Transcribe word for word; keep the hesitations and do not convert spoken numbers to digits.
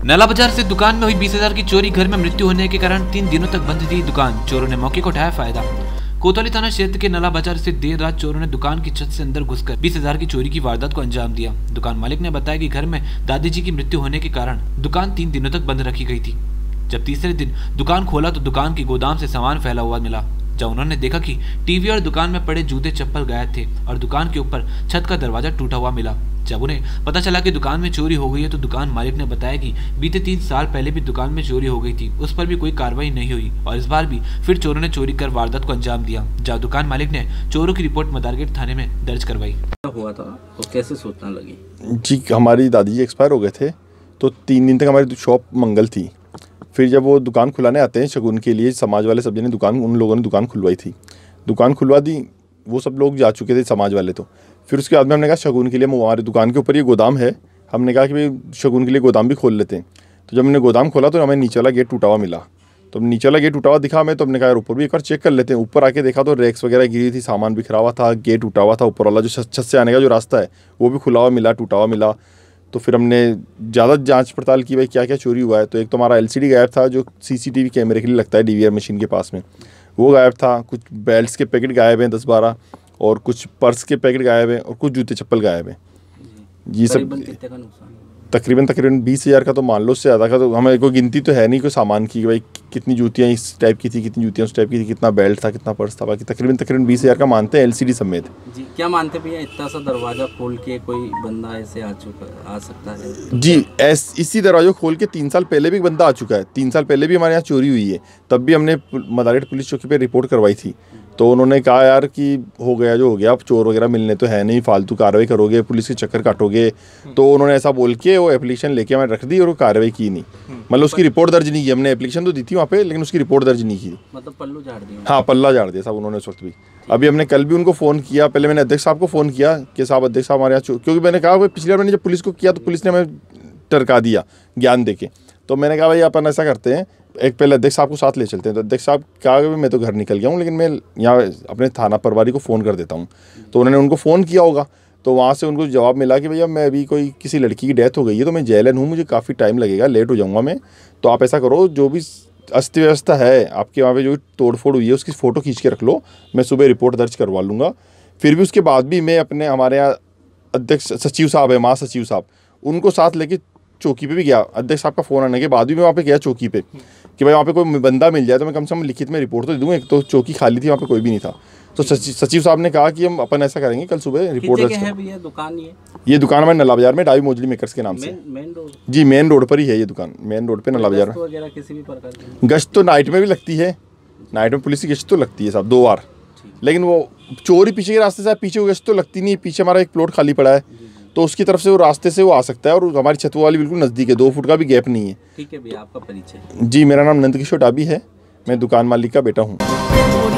नला बाजार से दुकान में हुई बीस हजार की चोरी, घर में मृत्यु होने के कारण तीन दिनों तक बंद थी दुकान। चोरों ने मौके को उठाया फायदा। कोतवाली थाना क्षेत्र के नला बाजार से देर रात चोरों ने दुकान की छत से अंदर घुसकर बीस हजार की चोरी की वारदात को अंजाम दिया। दुकान मालिक ने बताया कि घर में दादी जी की मृत्यु होने के कारण दुकान तीन दिनों तक बंद रखी गई थी। जब तीसरे दिन दुकान खोला तो दुकान के गोदाम से सामान फैला हुआ मिला। जब उन्होंने देखा कि टीवी और दुकान में पड़े जूते चप्पल गायब थे और दुकान के ऊपर छत का दरवाजा टूटा हुआ मिला। जब उन्हें पता चला कि दुकान में चोरी हो गई है तो दुकान मालिक ने बताया कि बीते तीन साल पहले भी दुकान में चोरी हो गई थी, उस पर भी कोई कार्रवाई नहीं हुई और इस बार भी फिर चोरों ने चोरी कर वारदात को अंजाम दिया। जब दुकान मालिक ने चोरों की रिपोर्ट मदारगेट थाने में दर्ज करवाई। हुआ था तो कैसे सोचना लगी? जी, हमारी दादी जी एक्सपायर हो गए थे तो तीन दिन तक हमारी शॉप मंगल थी। फिर जब वो दुकान खुलाने आते हैं शगुन के लिए, समाज वाले सब जने दुकान उन लोगों ने दुकान खुलवाई थी, दुकान खुलवा दी, वो सब लोग जा चुके थे समाज वाले। तो फिर उसके बाद में हमने कहा शगुन के लिए हमारी दुकान के ऊपर ये गोदाम है, हमने कहा कि भाई शगुन के लिए गोदाम भी खोल लेते हैं। तो जब हमने गोदाम खोला तो हमें नीचे वाला गेट टूटा हुआ मिला। तो नीचे वाला गेट टूटा हुआ दिखा हमें, तो हमने कहा यार ऊपर भी एक बार चेक कर लेते हैं। ऊपर आके देखा तो रैक्स वगैरह गिरी थी, सामान बिखरा हुआ था, गेट टूटा हुआ था, ऊपर वाला जो छत से आने का जो रास्ता है वो भी खुला हुआ मिला, टूटा हुआ मिला। तो फिर हमने ज़्यादा जांच पड़ताल की भाई क्या क्या चोरी हुआ है। तो एक तो हमारा एलसीडी गायब था जो सीसीटीवी कैमरे के लिए लगता है डीवीआर मशीन के पास में, वो गायब था। कुछ बेल्ट्स के पैकेट गायब हैं दस बारह, और कुछ पर्स के पैकेट गायब हैं, और कुछ जूते चप्पल गायब हैं। ये सब तकरीबन तकरीबन बीस हज़ार का तो मान लो, उससे ज़्यादा का तो हमें कोई गिनती तो है नहीं कोई सामान की, भाई कितनी जूतियाँ इस टाइप की थी, कितनी जूतियाँ उस टाइप की थी, कितना बेल्ट था, कितना पर्स था, बाकी तकरीबन तकरीबन बीस हज़ार का मानते हैं एलसीडी समेत। जी, क्या मानते भैया इतना सा दरवाज़ा खोल के कोई बंदा ऐसे आ चुका आ सकता है? जी, ऐस इसी दरवाज़ा खोल के तीन साल पहले भी एक बंदा आ चुका है। तीन साल पहले भी हमारे यहाँ चोरी हुई है, तब भी हमने मदारगेट पुलिस चौकी पर रिपोर्ट करवाई थी। तो उन्होंने कहा यार कि हो गया जो हो गया, अब चोर वगैरह मिलने तो है नहीं, फालतू कार्रवाई करोगे, पुलिस के चक्कर काटोगे। तो उन्होंने ऐसा बोल के वो एप्लीकेशन लेके हमें रख दी और वो कार्रवाई की नहीं, मतलब उसकी रिपोर्ट दर्ज नहीं की। हमने एप्लीकेशन तो दी थी वहाँ पे, लेकिन उसकी रिपोर्ट दर्ज नहीं की। मतलब पल्लू झाड़ दिया? हाँ, पल्ला झाड़ दिया साहब उन्होंने उस वक्त भी। अभी हमने कल भी उनको फ़ोन किया, पहले मैंने अध्यक्ष साहब को फ़ोन किया कि साहब अध्यक्ष साहब हमारे यहाँ, क्योंकि मैंने कहा पिछली बार मैंने जब पुलिस को किया तो पुलिस ने हमें टरका दिया ज्ञान दे के। तो मैंने कहा भाई अपन ऐसा करते हैं, एक पहले अध्यक्ष साहब को साथ ले चलते हैं। तो अध्यक्ष साहब कहा कि मैं तो घर निकल गया हूँ, लेकिन मैं यहाँ अपने थाना प्रभारी को फ़ोन कर देता हूँ। तो उन्होंने उनको फ़ोन किया होगा, तो वहाँ से उनको जवाब मिला कि भैया मैं अभी कोई किसी लड़की की डेथ हो गई है तो मैं जेलन हूँ, मुझे काफ़ी टाइम लगेगा, लेट हो जाऊँगा मैं। तो आप ऐसा करो, जो भी अस्त व्यवस्था है आपके वहाँ पे, जो तोड़ फोड़ हुई है उसकी फ़ोटो खींच के रख लो, मैं सुबह रिपोर्ट दर्ज करवा लूँगा। फिर भी उसके बाद भी मैं अपने हमारे यहाँ अध्यक्ष सचिव साहब है, महासचिव साहब, उनको साथ लेके चौकी पे भी गया। अध्यक्ष साहब का फ़ोन आने के बाद भी मैं वहाँ पे गया चौकी पे कि भाई वहाँ पे कोई बंदा मिल जाए तो मैं कम से कम लिखित में रिपोर्ट तो दे दूँ। एक तो चौकी खाली थी, वहाँ पे कोई भी नहीं था। तो सचिव साहब ने कहा कि हम अपन ऐसा करेंगे, कल सुबह रिपोर्ट दर्ज है भैया दुकान? ये ये दुकान हमारे नला बाजार में डाई मोजली मेकर्स के नाम से। Main road? जी, मेन रोड पर ही है ये दुकान, मेन रोड पे नला बाजार में। किसी भी प्रकार की गश्त तो नाइट में भी लगती है, नाइट में पुलिस की गश्त तो लगती है साहब दो बार, लेकिन वो चोरी पीछे के रास्ते से पीछे गश्त तो लगती नहीं। पीछे हमारा एक प्लॉट खाली पड़ा है तो उसकी तरफ से वो रास्ते से वो आ सकता है, और हमारी छत वाली बिल्कुल नज़दीक है, दो फुट का भी गैप नहीं है। ठीक है भैया, आपका परिचय? जी, मेरा नाम नंदकिशोर डाबी है, मैं दुकान मालिक का बेटा हूँ।